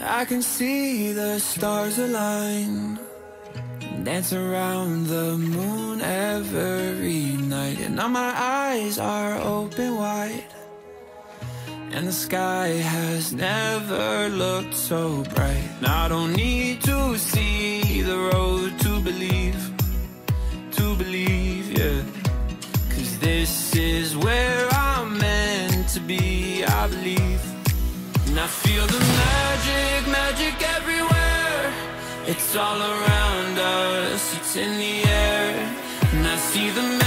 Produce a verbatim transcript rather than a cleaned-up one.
I can see the stars align, dance around the moon every night. And now my eyes are open wide, and the sky has never looked so bright. And I don't need to see the road to believe, to believe, yeah. Cause this is where I'm meant to be, I believe. And I feel the magic, magic everywhere. It's all around us, it's in the air. And I see the magic